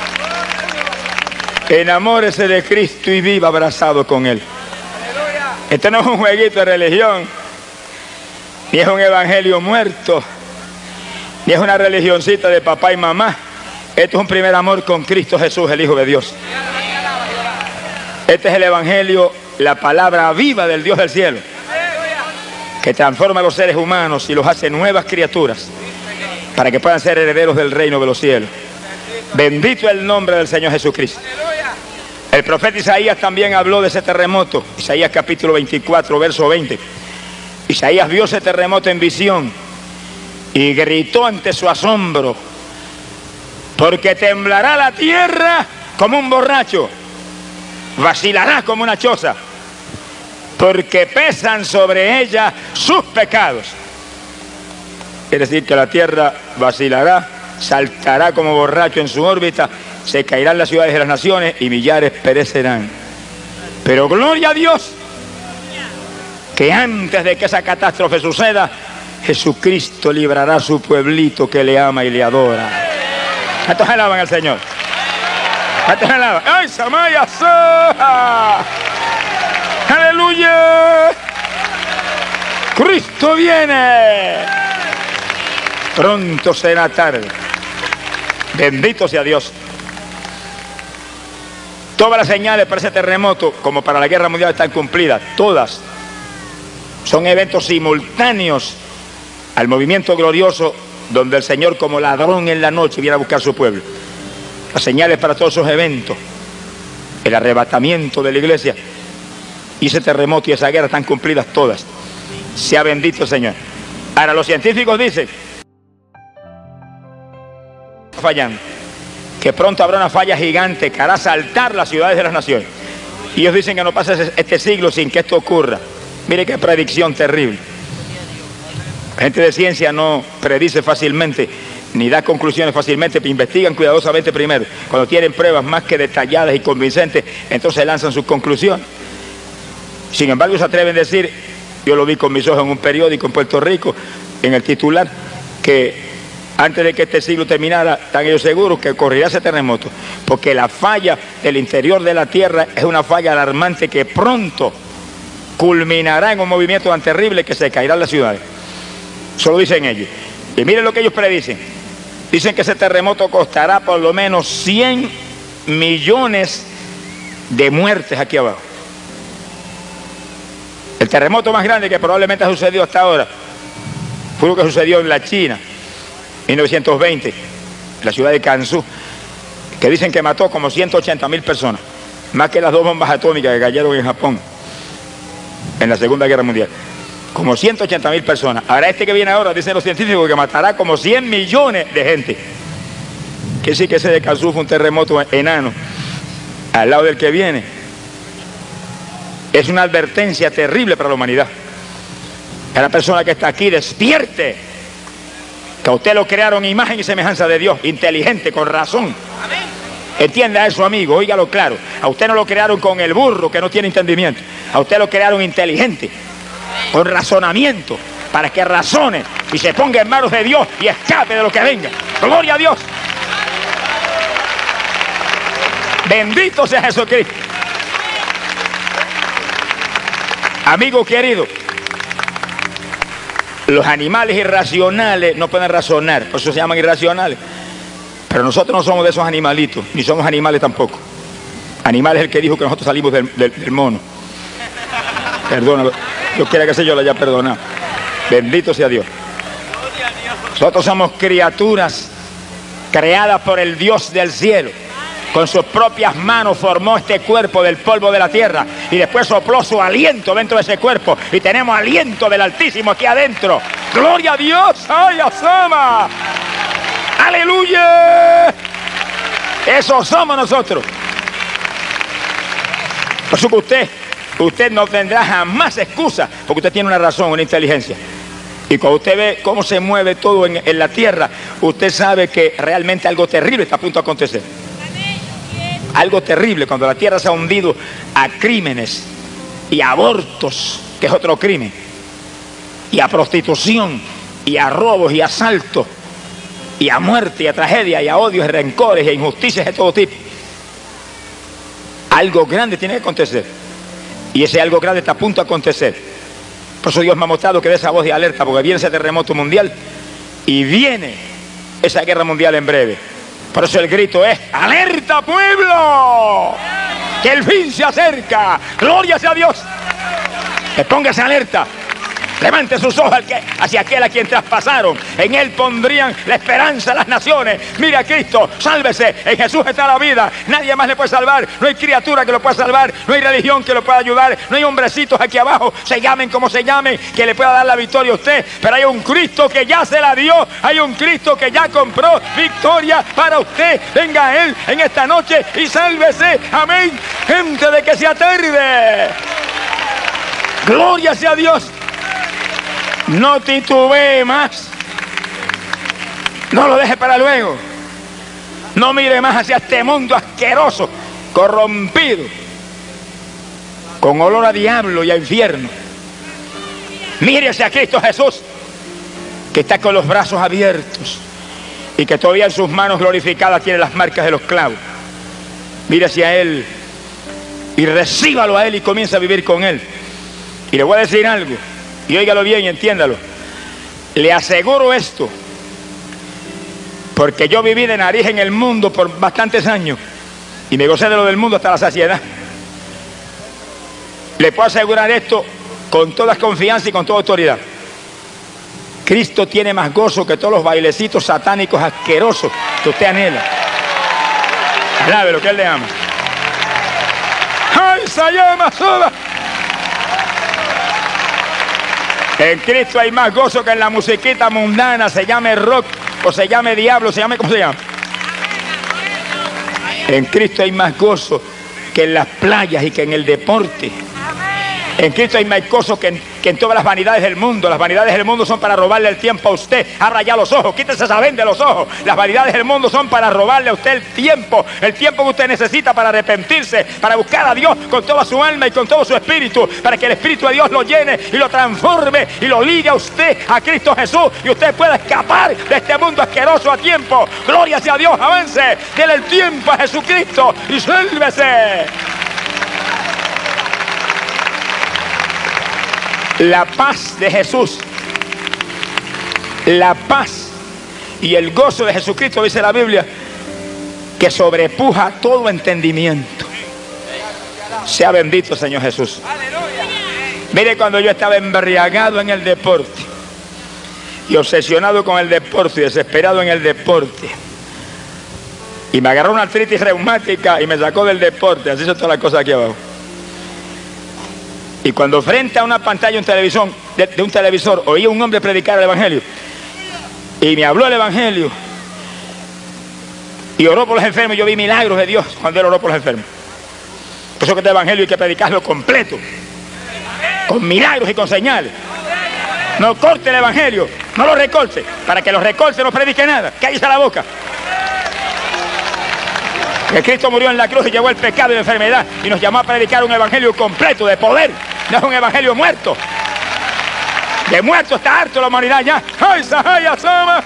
Enamórese de Cristo y viva abrazado con Él. Esto no es un jueguito de religión, ni es un evangelio muerto, ni es una religioncita de papá y mamá. Esto es un primer amor con Cristo Jesús, el Hijo de Dios. Este es el evangelio, la palabra viva del Dios del cielo, que transforma a los seres humanos y los hace nuevas criaturas, para que puedan ser herederos del reino de los cielos. Bendito el nombre del Señor Jesucristo. El profeta Isaías también habló de ese terremoto. Isaías capítulo 24, verso 20. Isaías vio ese terremoto en visión y gritó ante su asombro, porque temblará la tierra como un borracho, vacilará como una choza, porque pesan sobre ella sus pecados. Quiere decir que la tierra vacilará, saltará como borracho en su órbita, se caerán las ciudades de las naciones y millares perecerán. Pero gloria a Dios, que antes de que esa catástrofe suceda, Jesucristo librará a su pueblito que le ama y le adora. ¿Cuántos alaban al Señor? ¿Cuántos alaban? ¡Ay, Samaya! ¡Aleluya! ¡Cristo viene! Pronto será tarde. Bendito sea Dios. Todas las señales para ese terremoto, como para la guerra mundial, están cumplidas. Todas. Son eventos simultáneos al movimiento glorioso donde el Señor, como ladrón en la noche, viene a buscar a su pueblo. Las señales para todos esos eventos, el arrebatamiento de la iglesia y ese terremoto y esa guerra están cumplidas todas. Sea bendito el Señor. Ahora los científicos dicen, fallando, que pronto habrá una falla gigante que hará saltar las ciudades de las naciones. Y ellos dicen que no pasa este siglo sin que esto ocurra. Mire qué predicción terrible. La gente de ciencia no predice fácilmente, ni da conclusiones fácilmente, pero investigan cuidadosamente primero. Cuando tienen pruebas más que detalladas y convincentes, entonces lanzan sus conclusiones. Sin embargo, se atreven a decir, yo lo vi con mis ojos en un periódico en Puerto Rico, en el titular, que antes de que este siglo terminara, están ellos seguros que ocurrirá ese terremoto, porque la falla del interior de la tierra es una falla alarmante que pronto culminará en un movimiento tan terrible que se caerán las ciudades. Eso lo dicen ellos. Y miren lo que ellos predicen. Dicen que ese terremoto costará por lo menos 100 millones de muertes aquí abajo. El terremoto más grande que probablemente ha sucedido hasta ahora fue lo que sucedió en la China, en 1920, en la ciudad de Gansu, que dicen que mató como 180.000 personas, más que las 2 bombas atómicas que cayeron en Japón en la Segunda Guerra Mundial. Como 180.000 personas. Ahora este que viene ahora, dicen los científicos, que matará como 100 millones de gente. Que sí que ese de Gansu fue un terremoto enano al lado del que viene. Es una advertencia terrible para la humanidad. A la persona que está aquí, despierte. Que a usted lo crearon imagen y semejanza de Dios, inteligente, con razón. Entienda eso, amigo, óigalo claro. A usted no lo crearon con el burro que no tiene entendimiento. A usted lo crearon inteligente, con razonamiento, para que razone y se ponga en manos de Dios y escape de lo que venga. ¡Gloria a Dios! Bendito sea Jesucristo. Amigo querido, los animales irracionales no pueden razonar, por eso se llaman irracionales. Pero nosotros no somos de esos animalitos, ni somos animales tampoco. Animal es el que dijo que nosotros salimos del mono. Perdónalo. Yo quiera que yo lo haya perdonado. Bendito sea Dios. Nosotros somos criaturas creadas por el Dios del cielo. Con sus propias manos formó este cuerpo del polvo de la tierra y después sopló su aliento dentro de ese cuerpo y tenemos aliento del Altísimo aquí adentro. ¡Gloria a Dios! ¡Ay, asoma! ¡Aleluya! Eso somos nosotros. Por eso que usted no tendrá jamás excusa, porque usted tiene una razón, una inteligencia. Y cuando usted ve cómo se mueve todo en la tierra, usted sabe que realmente algo terrible está a punto de acontecer. Algo terrible, cuando la tierra se ha hundido a crímenes y a abortos, que es otro crimen, y a prostitución, y a robos, y a asaltos, y a muerte, y a tragedia, y a odios, y rencores, y a injusticias de todo tipo. Algo grande tiene que acontecer. Y ese algo grande está a punto de acontecer. Por eso Dios me ha mostrado que dé esa voz de alerta, porque viene ese terremoto mundial y viene esa guerra mundial en breve. Por eso el grito es: ¡alerta, pueblo! ¡Que el fin se acerca! ¡Gloria sea a Dios! Que póngase alerta. Levante sus ojos hacia aquel a quien traspasaron. En Él pondrían la esperanza de las naciones. Mire a Cristo, sálvese. En Jesús está la vida. Nadie más le puede salvar. No hay criatura que lo pueda salvar. No hay religión que lo pueda ayudar. No hay hombrecitos aquí abajo, se llamen como se llamen, que le pueda dar la victoria a usted. Pero hay un Cristo que ya se la dio. Hay un Cristo que ya compró victoria para usted. Venga a Él en esta noche y sálvese. Amén. Gente de que se atarde. Gloria sea Dios. No titubee más. No lo deje para luego. No mire más hacia este mundo asqueroso, corrompido, con olor a diablo y a infierno. Mire hacia Cristo Jesús, que está con los brazos abiertos y que todavía en sus manos glorificadas tiene las marcas de los clavos. Mire hacia Él y recíbalo a Él y comienza a vivir con Él. Y le voy a decir algo, y óigalo bien y entiéndalo. Le aseguro esto, porque yo viví de nariz en el mundo por bastantes años y me gocé de lo del mundo hasta la saciedad. Le puedo asegurar esto con toda confianza y con toda autoridad. Cristo tiene más gozo que todos los bailecitos satánicos asquerosos que usted anhela. Alabe lo que Él le ama. ¡Ay, se llama soda! En Cristo hay más gozo que en la musiquita mundana, se llame rock o se llame diablo, se llame como se llama. En Cristo hay más gozo que en las playas y que en el deporte. En Cristo hay más gozo que en todas las vanidades del mundo. Las vanidades del mundo son para robarle el tiempo a usted. Abra ya los ojos, quítese esa venda de los ojos. Las vanidades del mundo son para robarle a usted el tiempo que usted necesita para arrepentirse, para buscar a Dios con toda su alma y con todo su espíritu, para que el Espíritu de Dios lo llene y lo transforme y lo ligue a usted a Cristo Jesús y usted pueda escapar de este mundo asqueroso a tiempo. Gloria sea a Dios, avance, déle el tiempo a Jesucristo y sálvese. La paz de Jesús, la paz y el gozo de Jesucristo, dice la Biblia, que sobrepuja todo entendimiento. Sea bendito, Señor Jesús. Mire, cuando yo estaba embriagado en el deporte y obsesionado con el deporte y desesperado en el deporte, y me agarró una artritis reumática y me sacó del deporte, así son todas las cosas aquí abajo. Y cuando frente a una pantalla de un televisor oí a un hombre predicar el Evangelio y me habló el Evangelio y oró por los enfermos, yo vi milagros de Dios cuando él oró por los enfermos. Por eso que este Evangelio hay que predicarlo completo, con milagros y con señales. No corte el Evangelio, no lo recorte, para que los recorte no predique nada, cállese la boca. Que Cristo murió en la cruz y llevó el pecado y la enfermedad y nos llamó a predicar un evangelio completo de poder, no es un evangelio muerto. De muerto está harto la humanidad ya. ¡Ay, Sahaya Sama!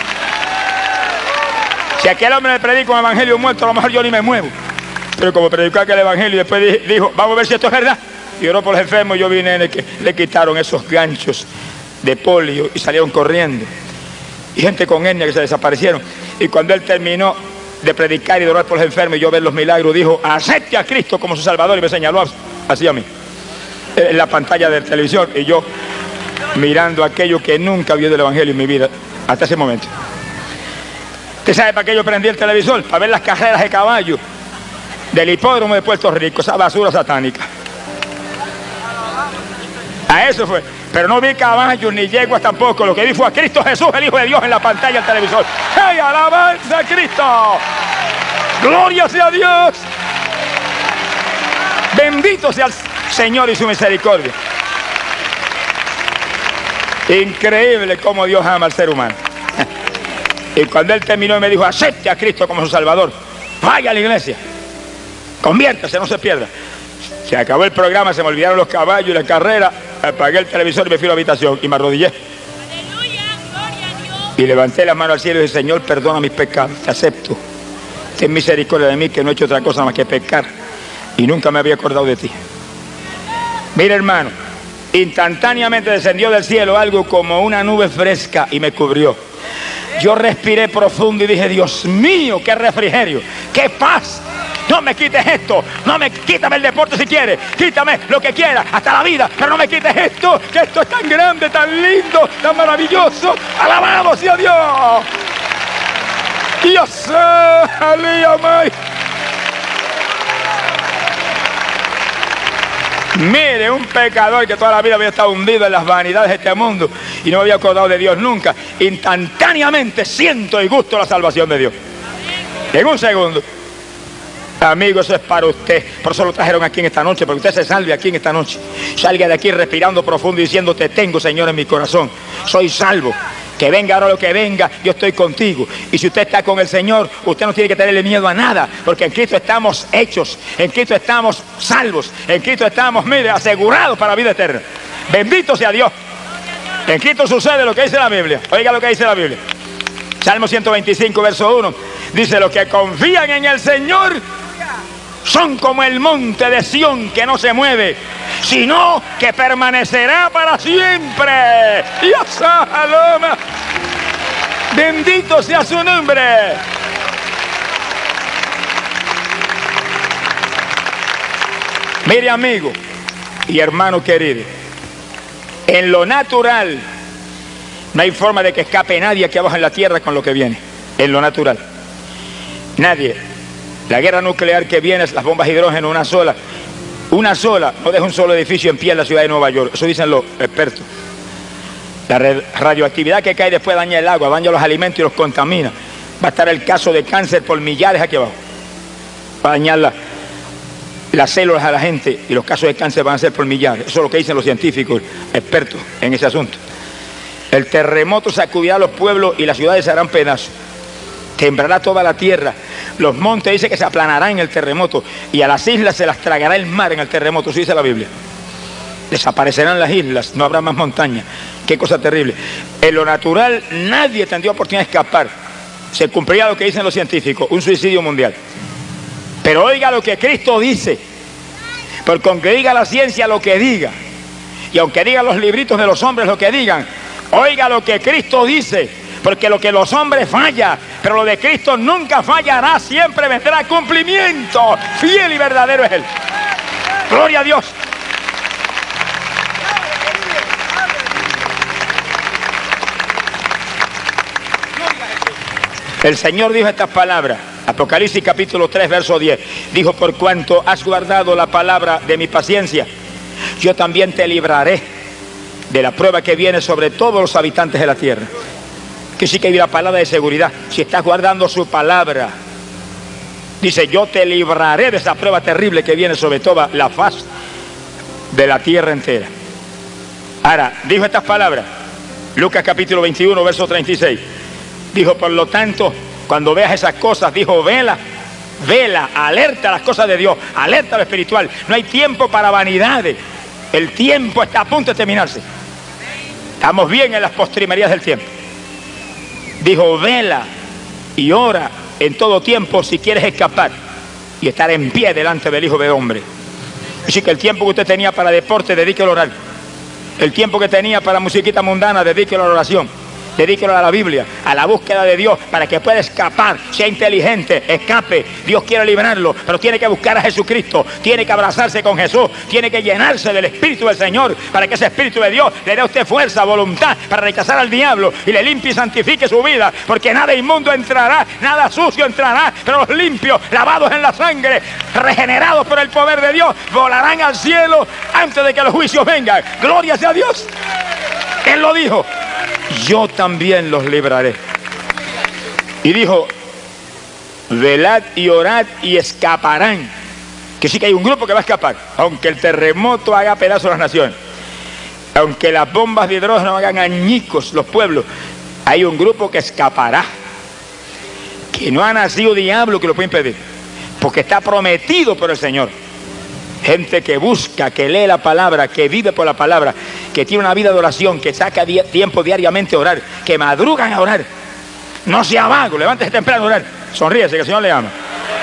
Si aquel hombre me predica un evangelio muerto, a lo mejor yo ni me muevo. Pero como predicó aquel evangelio y después dijo, vamos a ver si esto es verdad. Y oró por los enfermos y yo vine en el que le quitaron esos ganchos de polio y salieron corriendo. Y gente con hernia que se desaparecieron. Y cuando él terminó de predicar y de orar por los enfermos y yo ver los milagros, dijo, acepte a Cristo como su Salvador, y me señaló así a mí en la pantalla de televisión, y yo mirando aquello que nunca había del evangelio en mi vida hasta ese momento. ¿Usted sabe para qué yo prendí el televisor? Para ver las carreras de caballo del hipódromo de Puerto Rico, esa basura satánica. A eso fue. Pero no vi caballos ni yeguas tampoco. Lo que vi fue a Cristo Jesús, el Hijo de Dios, en la pantalla del televisor. ¡Hey, alabanza a Cristo! ¡Gloria sea a Dios! Bendito sea el Señor y su misericordia. Increíble cómo Dios ama al ser humano. Y cuando él terminó y me dijo, acepte a Cristo como su Salvador, vaya a la iglesia, conviértase, no se pierda. Se acabó el programa, se me olvidaron los caballos y la carrera, apagué el televisor y me fui a la habitación y me arrodillé. ¡Aleluya! ¡Gloria a Dios! Y levanté la mano al cielo y dije, Señor, perdona mis pecados, te acepto. Ten misericordia de mí, que no he hecho otra cosa más que pecar y nunca me había acordado de ti. Mira, hermano, instantáneamente descendió del cielo algo como una nube fresca y me cubrió. Yo respiré profundo y dije, Dios mío, qué refrigerio, qué paz, no me quites esto, quítame el deporte si quieres, quítame lo que quieras, hasta la vida, pero no me quites esto, que esto es tan grande, tan lindo, tan maravilloso. Alabado sea Dios. Dios, aleluya. Mire, un pecador que toda la vida había estado hundido en las vanidades de este mundo y no me había acordado de Dios nunca, instantáneamente siento y gusto la salvación de Dios. En un segundo. Amigo, eso es para usted. Por eso lo trajeron aquí en esta noche, para que usted se salve aquí en esta noche. Salga de aquí respirando profundo y diciendo: te tengo, Señor, en mi corazón. Soy salvo. Que venga ahora lo que venga, yo estoy contigo. Y si usted está con el Señor, usted no tiene que tenerle miedo a nada, porque en Cristo estamos hechos, en Cristo estamos salvos, en Cristo estamos, mire, asegurados para la vida eterna. Bendito sea Dios. En Cristo sucede lo que dice la Biblia. Oiga lo que dice la Biblia. Salmo 125, verso 1. Dice: los que confían en el Señor son como el monte de Sión, que no se mueve, sino que permanecerá para siempre. Dios, aloma. Bendito sea su nombre. Mire, amigo y hermano querido, en lo natural no hay forma de que escape nadie aquí abajo en la tierra con lo que viene. En lo natural, nadie. La guerra nuclear que viene, las bombas de hidrógeno, una sola, no deja un solo edificio en pie en la ciudad de Nueva York. Eso dicen los expertos. La radioactividad que cae después daña el agua, daña los alimentos y los contamina. Va a estar el caso de cáncer por millares aquí abajo. Va a dañar las células a la gente y los casos de cáncer van a ser por millares. Eso es lo que dicen los científicos, expertos en ese asunto. El terremoto sacudirá a los pueblos y las ciudades se harán pedazos. Temblará toda la tierra. Los montes dice que se aplanarán en el terremoto y a las islas se las tragará el mar en el terremoto. Eso dice la Biblia. Desaparecerán las islas, no habrá más montaña. Qué cosa terrible. En lo natural nadie tendría oportunidad de escapar. Se cumpliría lo que dicen los científicos, un suicidio mundial. Pero oiga lo que Cristo dice, porque aunque diga la ciencia lo que diga, y aunque digan los libritos de los hombres lo que digan, oiga lo que Cristo dice. Porque lo que los hombres falla, pero lo de Cristo nunca fallará, siempre vendrá a cumplimiento. Fiel y verdadero es Él. Gloria a Dios. El Señor dijo estas palabras, Apocalipsis capítulo 3, verso 10. Dijo: por cuanto has guardado la palabra de mi paciencia, yo también te libraré de la prueba que viene sobre todos los habitantes de la tierra. Que sí que hay una palabra de seguridad. Si estás guardando su palabra, dice: yo te libraré de esa prueba terrible que viene sobre toda la faz de la tierra entera. Ahora, dijo estas palabras, Lucas capítulo 21, verso 36. Dijo: por lo tanto, cuando veas esas cosas, dijo, vela, alerta a las cosas de Dios, alerta a lo espiritual. No hay tiempo para vanidades. El tiempo está a punto de terminarse. Estamos bien en las postrimerías del tiempo. Dijo: vela y ora en todo tiempo si quieres escapar y estar en pie delante del Hijo del Hombre. Así que el tiempo que usted tenía para deporte, dedíquelo a orar. El tiempo que tenía para musiquita mundana, dedíquelo a la oración. Dedíquelo a la Biblia, a la búsqueda de Dios, para que pueda escapar. Sea inteligente, escape. Dios quiere librarlo, pero tiene que buscar a Jesucristo, tiene que abrazarse con Jesús, tiene que llenarse del Espíritu del Señor, para que ese Espíritu de Dios le dé a usted fuerza, voluntad, para rechazar al diablo y le limpie y santifique su vida, porque nada inmundo entrará, nada sucio entrará, pero los limpios, lavados en la sangre, regenerados por el poder de Dios, volarán al cielo antes de que los juicios vengan. Gloria sea a Dios. Él lo dijo: yo también los libraré. Y dijo: velad y orad y escaparán. Que sí que hay un grupo que va a escapar, aunque el terremoto haga pedazos a las naciones, aunque las bombas de hidrógeno hagan añicos los pueblos, hay un grupo que escapará, que no ha nacido diablo que lo puede impedir, porque está prometido por el Señor. Gente que busca, que lee la palabra, que vive por la palabra, que tiene una vida de oración, que saca tiempo diariamente a orar, que madrugan a orar. No sea vago, levántese temprano a orar. Sonríese, que el Señor le ama.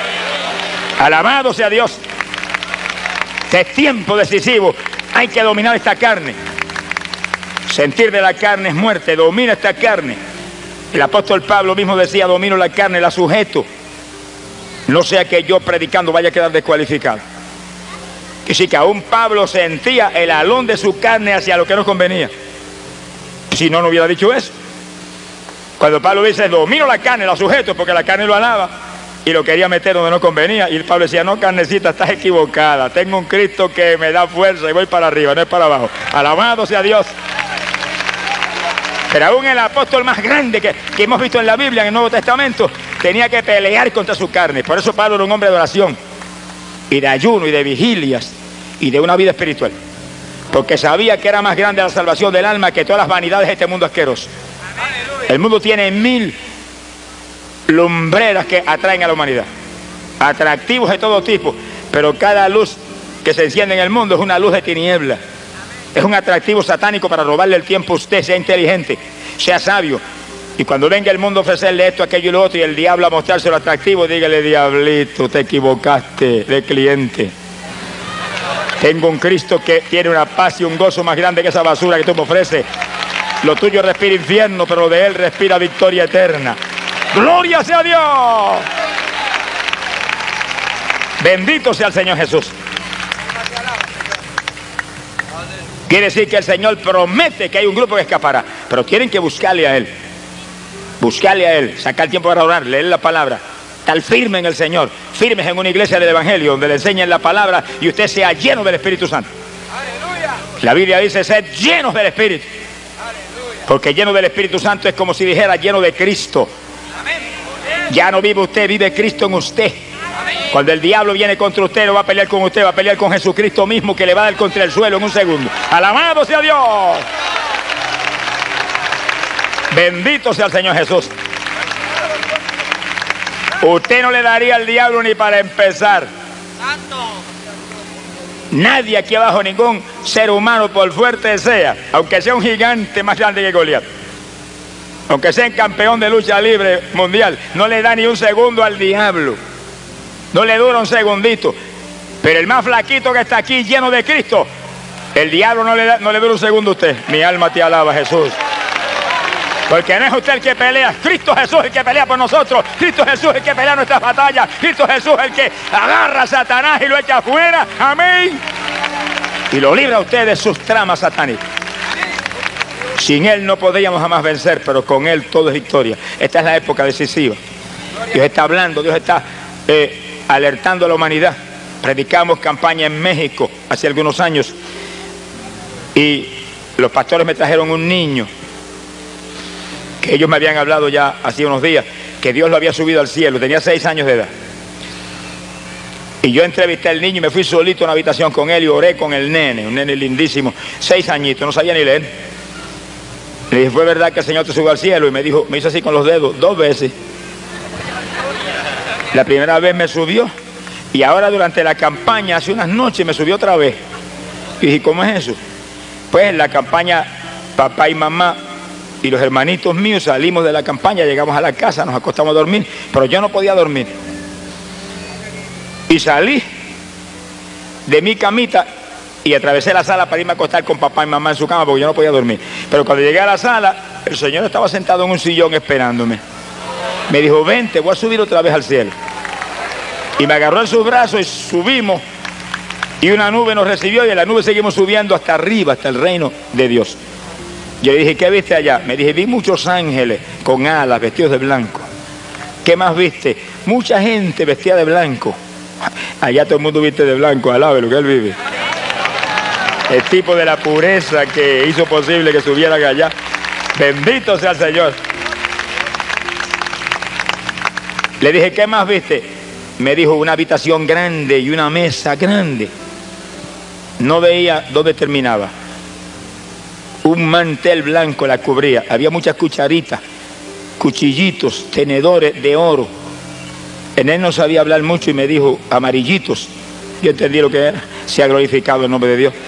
Alabado sea Dios. Este es tiempo decisivo. Hay que dominar esta carne. Sentir de la carne es muerte. Domina esta carne. El apóstol Pablo mismo decía: domino la carne, la sujeto. No sea que yo predicando vaya a quedar descualificado. Que sí, que aún Pablo sentía el alón de su carne hacia lo que no convenía. Si no, no hubiera dicho eso. Cuando Pablo dice, domino la carne, la sujeto, porque la carne lo alaba, y lo quería meter donde no convenía, y Pablo decía, no, carnecita, estás equivocada, tengo un Cristo que me da fuerza y voy para arriba, no es para abajo. Alabado sea Dios. Pero aún el apóstol más grande que hemos visto en la Biblia, en el Nuevo Testamento, tenía que pelear contra su carne. Por eso Pablo era un hombre de oración, y de ayuno, y de vigilias, y de una vida espiritual. Porque sabía que era más grande la salvación del alma que todas las vanidades de este mundo asqueroso. El mundo tiene 1000 lumbreras que atraen a la humanidad, atractivos de todo tipo, pero cada luz que se enciende en el mundo es una luz de tiniebla. Es un atractivo satánico para robarle el tiempo a usted. Sea inteligente, sea sabio, y cuando venga el mundo a ofrecerle esto, aquello y lo otro, y el diablo a mostrárselo atractivo, dígale, diablito, te equivocaste de cliente. Tengo un Cristo que tiene una paz y un gozo más grande que esa basura que tú me ofreces. Lo tuyo respira infierno, pero lo de él respira victoria eterna. ¡Gloria sea Dios! Bendito sea el Señor Jesús. Quiere decir que el Señor promete que hay un grupo que escapará, pero tienen que buscarle a Él. Buscarle a Él, sacar tiempo para orar, leer la palabra. Estar firme en el Señor, firmes en una iglesia del Evangelio, donde le enseñen la palabra y usted sea lleno del Espíritu Santo. ¡Aleluya! La Biblia dice, sed llenos del Espíritu. ¡Aleluya! Porque lleno del Espíritu Santo es como si dijera lleno de Cristo. ¡Amén! Ya no vive usted, vive Cristo en usted. ¡Amén! Cuando el diablo viene contra usted, no va a pelear con usted, va a pelear con Jesucristo mismo, que le va a dar contra el suelo en un segundo. ¡Alabado sea Dios! Bendito sea el Señor Jesús. Usted no le daría al diablo ni para empezar. Nadie aquí abajo, ningún ser humano, por fuerte sea, aunque sea un gigante más grande que Goliat, aunque sea un campeón de lucha libre mundial, no le da ni un segundo al diablo. No le dura un segundito. Pero el más flaquito que está aquí, lleno de Cristo, el diablo no le dura un segundo a usted. Mi alma te alaba, Jesús. Porque no es usted el que pelea, Cristo Jesús el que pelea por nosotros, Cristo Jesús el que pelea nuestras batallas, Cristo Jesús el que agarra a Satanás y lo echa afuera, amén, y lo libra a usted de sus tramas satánicas. Sin Él no podríamos jamás vencer, pero con Él todo es victoria. Esta es la época decisiva. Dios está hablando, Dios está alertando a la humanidad. Predicamos campaña en México hace algunos años y los pastores me trajeron un niño que ellos me habían hablado ya hace unos días, que Dios lo había subido al cielo, tenía 6 años de edad. Y yo entrevisté al niño y me fui solito a una habitación con él y oré con el nene, un nene lindísimo, 6 añitos, no sabía ni leer. Le dije, ¿fue verdad que el Señor te subió al cielo? Y me dijo, me hizo así con los dedos, 2 veces. La primera vez me subió y ahora durante la campaña, hace unas noches, me subió otra vez. Y dije, ¿cómo es eso? Pues en la campaña, papá y mamá y los hermanitos míos salimos de la campaña, llegamos a la casa, nos acostamos a dormir, pero yo no podía dormir. Y salí de mi camita y atravesé la sala para irme a acostar con papá y mamá en su cama porque yo no podía dormir. Pero cuando llegué a la sala, el Señor estaba sentado en un sillón esperándome. Me dijo, ven, te voy a subir otra vez al cielo. Y me agarró en sus brazos y subimos. Y una nube nos recibió y en la nube seguimos subiendo hasta arriba, hasta el reino de Dios. Yo le dije, ¿qué viste allá? Me dije, vi muchos ángeles con alas, vestidos de blanco. ¿Qué más viste? Mucha gente vestida de blanco. Allá todo el mundo viste de blanco, alabe lo que él vive. El tipo de la pureza que hizo posible que subieran allá. Bendito sea el Señor. Le dije, ¿qué más viste? Me dijo, una habitación grande y una mesa grande. No veía dónde terminaba. Un mantel blanco la cubría. Había muchas cucharitas, cuchillitos, tenedores de oro. En él no sabía hablar mucho y me dijo, amarillitos. Yo entendí lo que era. Se ha glorificado el nombre de Dios.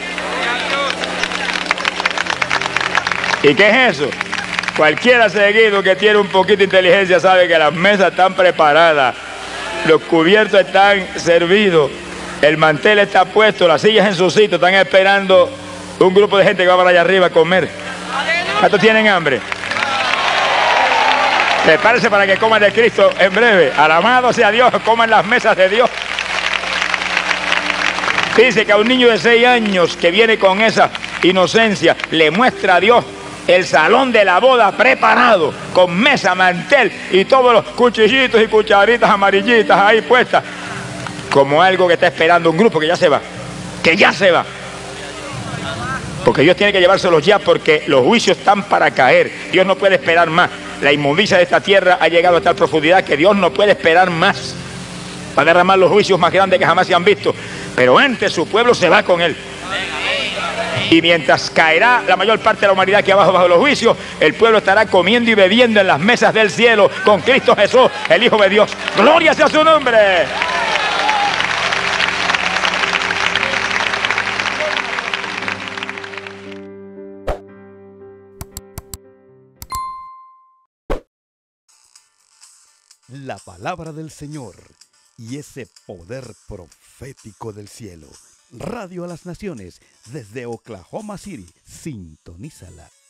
¿Y qué es eso? Cualquiera seguido que tiene un poquito de inteligencia sabe que las mesas están preparadas, los cubiertos están servidos, el mantel está puesto, las sillas en su sitio, están esperando un grupo de gente que va para allá arriba a comer. ¿Cuántos tienen hambre? Prepárese para que coman de Cristo en breve. Alabado sea Dios, coman las mesas de Dios. Dice que a un niño de 6 años que viene con esa inocencia, le muestra a Dios el salón de la boda preparado, con mesa, mantel y todos los cuchillitos y cucharitas amarillitas ahí puestas, como algo que está esperando un grupo que ya se va, porque Dios tiene que llevárselos ya, porque los juicios están para caer. Dios no puede esperar más. La inmundicia de esta tierra ha llegado a tal profundidad que Dios no puede esperar más. Va a derramar los juicios más grandes que jamás se han visto, pero antes su pueblo se va con él. Y mientras caerá la mayor parte de la humanidad aquí abajo bajo los juicios, el pueblo estará comiendo y bebiendo en las mesas del cielo con Cristo Jesús, el Hijo de Dios. ¡Gloria sea su nombre! La palabra del Señor y ese poder profético del cielo. Radio a las Naciones desde Oklahoma City. Sintonízala.